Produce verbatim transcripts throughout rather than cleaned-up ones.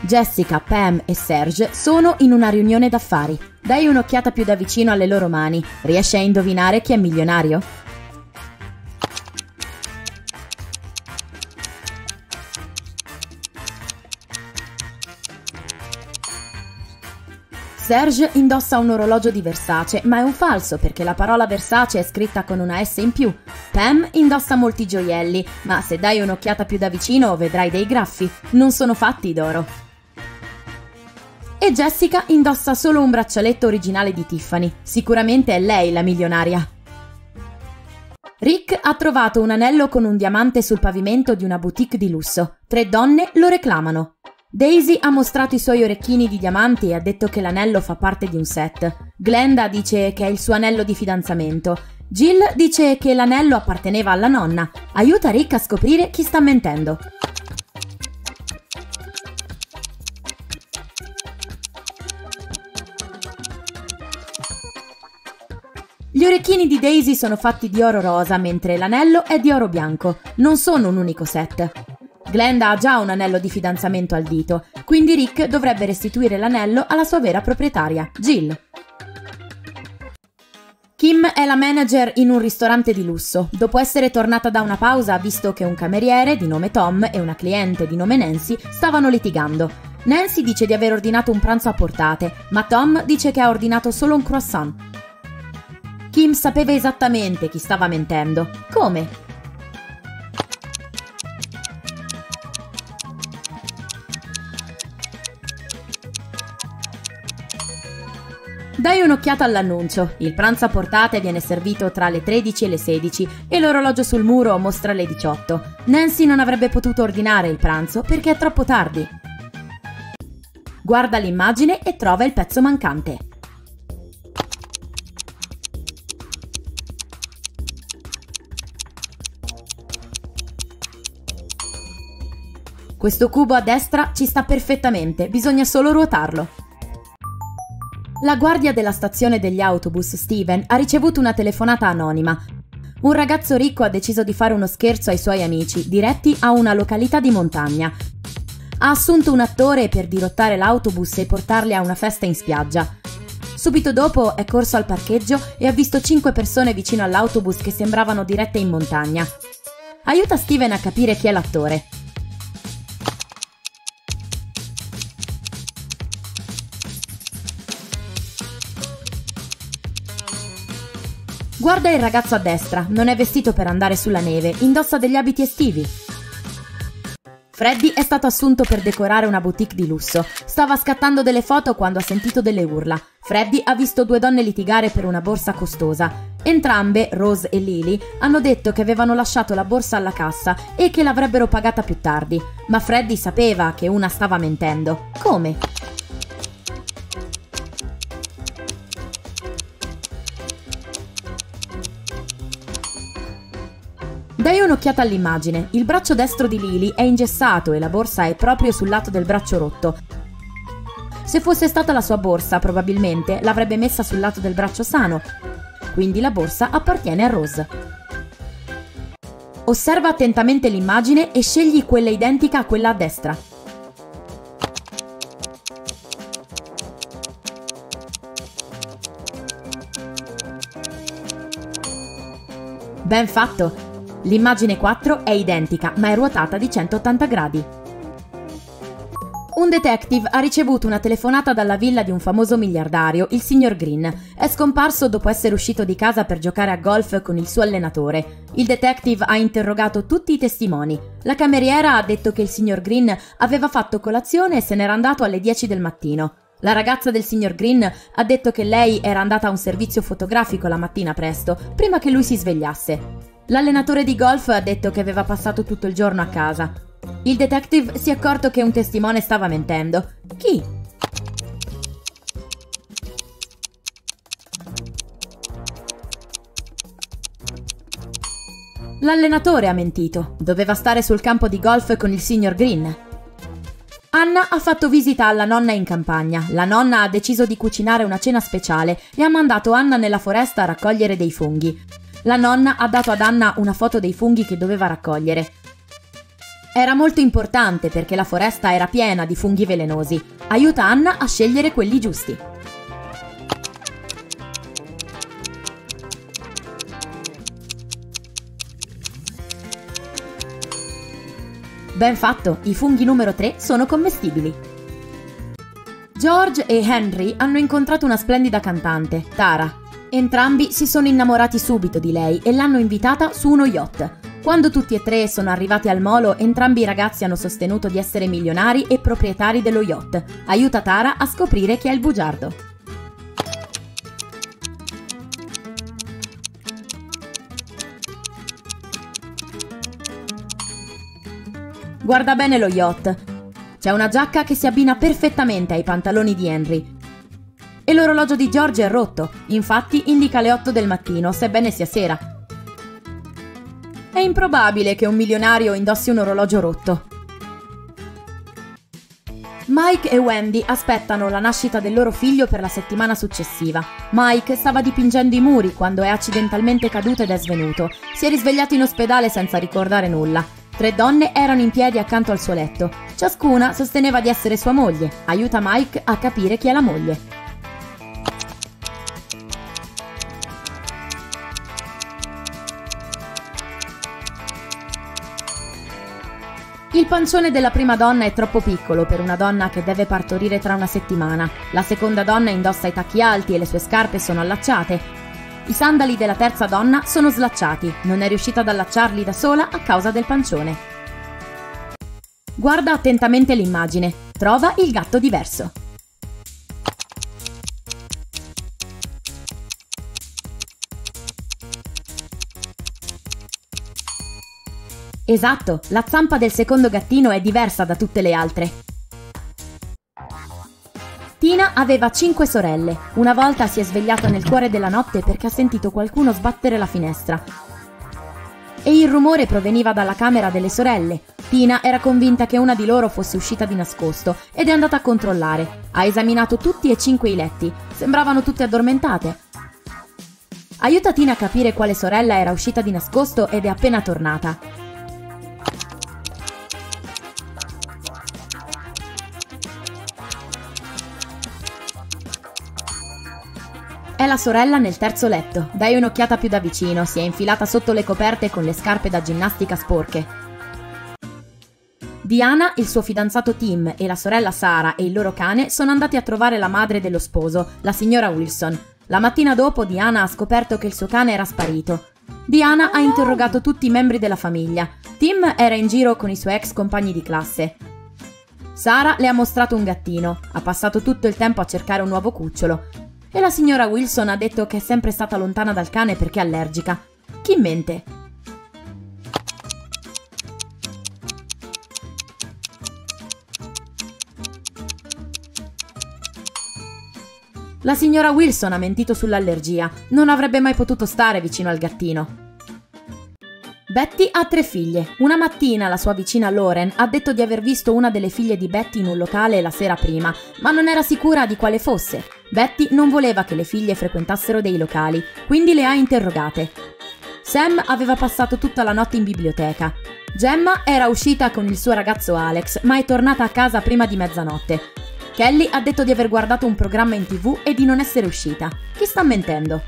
Jessica, Pam e Serge sono in una riunione d'affari. Dai un'occhiata più da vicino alle loro mani. Riesci a indovinare chi è milionario? Serge indossa un orologio di Versace, ma è un falso perché la parola Versace è scritta con una S in più. Pam indossa molti gioielli, ma se dai un'occhiata più da vicino vedrai dei graffi. Non sono fatti d'oro. E Jessica indossa solo un braccialetto originale di Tiffany. Sicuramente è lei la milionaria. Rick ha trovato un anello con un diamante sul pavimento di una boutique di lusso. Tre donne lo reclamano. Daisy ha mostrato i suoi orecchini di diamanti e ha detto che l'anello fa parte di un set. Glenda dice che è il suo anello di fidanzamento. Jill dice che l'anello apparteneva alla nonna. Aiuta Rick a scoprire chi sta mentendo. Gli orecchini di Daisy sono fatti di oro rosa, mentre l'anello è di oro bianco. Non sono un unico set. Glenda ha già un anello di fidanzamento al dito, quindi Rick dovrebbe restituire l'anello alla sua vera proprietaria, Jill. Kim è la manager in un ristorante di lusso. Dopo essere tornata da una pausa ha visto che un cameriere di nome Tom e una cliente di nome Nancy stavano litigando. Nancy dice di aver ordinato un pranzo a portate, ma Tom dice che ha ordinato solo un croissant. Kim sapeva esattamente chi stava mentendo. Come? Dai un'occhiata all'annuncio. Il pranzo a portate viene servito tra le tredici e le sedici e l'orologio sul muro mostra le diciotto. Nancy non avrebbe potuto ordinare il pranzo perché è troppo tardi. Guarda l'immagine e trova il pezzo mancante. Questo cubo a destra ci sta perfettamente, bisogna solo ruotarlo. La guardia della stazione degli autobus, Steven, ha ricevuto una telefonata anonima. Un ragazzo ricco ha deciso di fare uno scherzo ai suoi amici, diretti a una località di montagna. Ha assunto un attore per dirottare l'autobus e portarli a una festa in spiaggia. Subito dopo è corso al parcheggio e ha visto cinque persone vicino all'autobus che sembravano dirette in montagna. Aiuta Steven a capire chi è l'attore. Guarda il ragazzo a destra, non è vestito per andare sulla neve, indossa degli abiti estivi. Freddy è stato assunto per decorare una boutique di lusso. Stava scattando delle foto quando ha sentito delle urla. Freddy ha visto due donne litigare per una borsa costosa. Entrambe, Rose e Lily, hanno detto che avevano lasciato la borsa alla cassa e che l'avrebbero pagata più tardi. Ma Freddy sapeva che una stava mentendo. Come? Dai un'occhiata all'immagine. Il braccio destro di Lily è ingessato e la borsa è proprio sul lato del braccio rotto. Se fosse stata la sua borsa, probabilmente l'avrebbe messa sul lato del braccio sano. Quindi la borsa appartiene a Rose. Osserva attentamente l'immagine e scegli quella identica a quella a destra. Ben fatto! L'immagine quattro è identica, ma è ruotata di centottanta gradi. Un detective ha ricevuto una telefonata dalla villa di un famoso miliardario, il signor Green. È scomparso dopo essere uscito di casa per giocare a golf con il suo allenatore. Il detective ha interrogato tutti i testimoni. La cameriera ha detto che il signor Green aveva fatto colazione e se n'era andato alle dieci del mattino. La ragazza del signor Green ha detto che lei era andata a un servizio fotografico la mattina presto, prima che lui si svegliasse. L'allenatore di golf ha detto che aveva passato tutto il giorno a casa. Il detective si è accorto che un testimone stava mentendo. Chi? L'allenatore ha mentito. Doveva stare sul campo di golf con il signor Green. Anna ha fatto visita alla nonna in campagna. La nonna ha deciso di cucinare una cena speciale e ha mandato Anna nella foresta a raccogliere dei funghi. La nonna ha dato ad Anna una foto dei funghi che doveva raccogliere. Era molto importante perché la foresta era piena di funghi velenosi. Aiuta Anna a scegliere quelli giusti. Ben fatto, i funghi numero tre sono commestibili. George e Henry hanno incontrato una splendida cantante, Tara. Entrambi si sono innamorati subito di lei e l'hanno invitata su uno yacht. Quando tutti e tre sono arrivati al molo, entrambi i ragazzi hanno sostenuto di essere milionari e proprietari dello yacht. Aiuta Tara a scoprire chi è il bugiardo. Guarda bene lo yacht. C'è una giacca che si abbina perfettamente ai pantaloni di Henry. E l'orologio di George è rotto, infatti indica le otto del mattino, sebbene sia sera. È improbabile che un milionario indossi un orologio rotto. Mike e Wendy aspettano la nascita del loro figlio per la settimana successiva. Mike stava dipingendo i muri quando è accidentalmente caduto ed è svenuto. Si è risvegliato in ospedale senza ricordare nulla. Tre donne erano in piedi accanto al suo letto. Ciascuna sosteneva di essere sua moglie. Aiuta Mike a capire chi è la moglie. Il pancione della prima donna è troppo piccolo per una donna che deve partorire tra una settimana. La seconda donna indossa i tacchi alti e le sue scarpe sono allacciate. I sandali della terza donna sono slacciati. Non è riuscita ad allacciarli da sola a causa del pancione. Guarda attentamente l'immagine. Trova il gatto diverso. Esatto, la zampa del secondo gattino è diversa da tutte le altre. Tina aveva cinque sorelle. Una volta si è svegliata nel cuore della notte perché ha sentito qualcuno sbattere la finestra. E il rumore proveniva dalla camera delle sorelle. Tina era convinta che una di loro fosse uscita di nascosto ed è andata a controllare. Ha esaminato tutti e cinque i letti. Sembravano tutte addormentate. Aiuta Tina a capire quale sorella era uscita di nascosto ed è appena tornata. È la sorella nel terzo letto. Dai un'occhiata più da vicino, si è infilata sotto le coperte con le scarpe da ginnastica sporche. Diana, il suo fidanzato Tim e la sorella Sara e il loro cane sono andati a trovare la madre dello sposo, la signora Wilson. La mattina dopo Diana ha scoperto che il suo cane era sparito. Diana ha interrogato tutti i membri della famiglia. Tim era in giro con i suoi ex compagni di classe. Sara le ha mostrato un gattino, ha passato tutto il tempo a cercare un nuovo cucciolo. E la signora Wilson ha detto che è sempre stata lontana dal cane perché è allergica. Chi mente? La signora Wilson ha mentito sull'allergia. Non avrebbe mai potuto stare vicino al gattino. Betty ha tre figlie. Una mattina la sua vicina Lauren ha detto di aver visto una delle figlie di Betty in un locale la sera prima, ma non era sicura di quale fosse. Betty non voleva che le figlie frequentassero dei locali, quindi le ha interrogate. Sam aveva passato tutta la notte in biblioteca. Gemma era uscita con il suo ragazzo Alex, ma è tornata a casa prima di mezzanotte. Kelly ha detto di aver guardato un programma in tivù e di non essere uscita. Chi sta mentendo?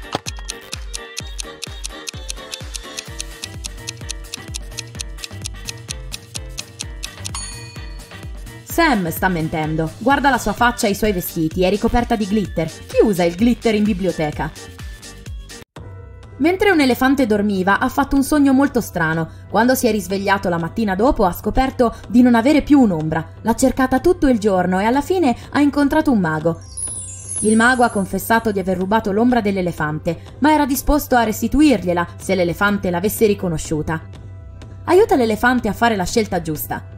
Sam sta mentendo. Guarda la sua faccia e i suoi vestiti, è ricoperta di glitter. Chi usa il glitter in biblioteca? Mentre un elefante dormiva, ha fatto un sogno molto strano. Quando si è risvegliato la mattina dopo, ha scoperto di non avere più un'ombra. L'ha cercata tutto il giorno e alla fine ha incontrato un mago. Il mago ha confessato di aver rubato l'ombra dell'elefante, ma era disposto a restituirgliela se l'elefante l'avesse riconosciuta. Aiuta l'elefante a fare la scelta giusta.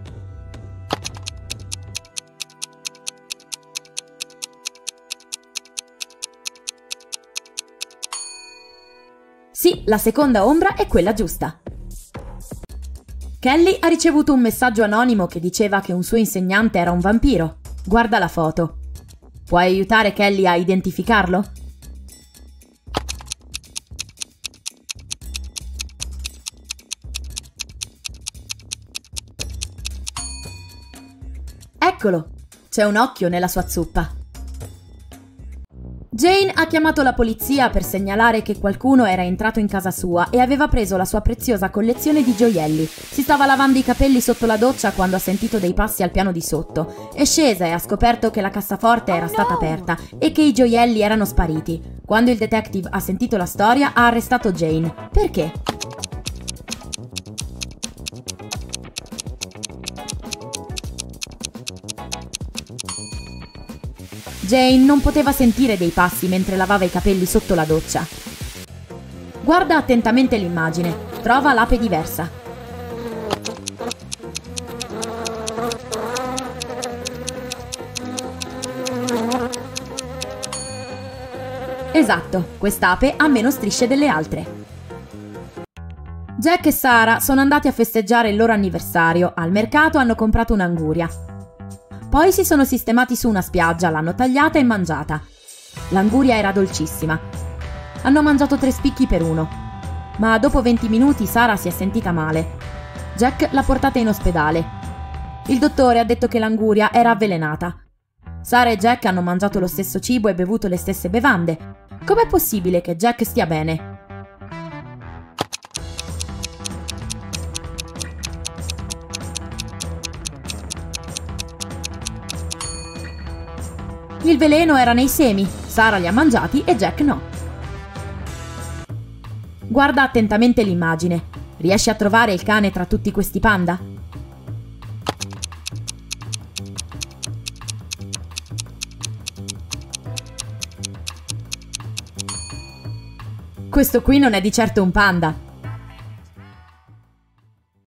Sì, la seconda ombra è quella giusta. Kelly ha ricevuto un messaggio anonimo che diceva che un suo insegnante era un vampiro. Guarda la foto. Puoi aiutare Kelly a identificarlo? Eccolo! C'è un occhio nella sua zuppa. Jane ha chiamato la polizia per segnalare che qualcuno era entrato in casa sua e aveva preso la sua preziosa collezione di gioielli. Si stava lavando i capelli sotto la doccia quando ha sentito dei passi al piano di sotto. È scesa e ha scoperto che la cassaforte era stata aperta e che i gioielli erano spariti. Quando il detective ha sentito la storia, ha arrestato Jane. Perché? Jane non poteva sentire dei passi mentre lavava i capelli sotto la doccia. Guarda attentamente l'immagine. Trova l'ape diversa. Esatto, quest'ape ha meno strisce delle altre. Jack e Sarah sono andati a festeggiare il loro anniversario. Al mercato hanno comprato un'anguria. Poi si sono sistemati su una spiaggia, l'hanno tagliata e mangiata. L'anguria era dolcissima. Hanno mangiato tre spicchi per uno. Ma dopo venti minuti Sarah si è sentita male. Jack l'ha portata in ospedale. Il dottore ha detto che l'anguria era avvelenata. Sarah e Jack hanno mangiato lo stesso cibo e bevuto le stesse bevande. Com'è possibile che Jack stia bene? Il veleno era nei semi, Sarah li ha mangiati e Jack no. Guarda attentamente l'immagine. Riesci a trovare il cane tra tutti questi panda? Questo qui non è di certo un panda.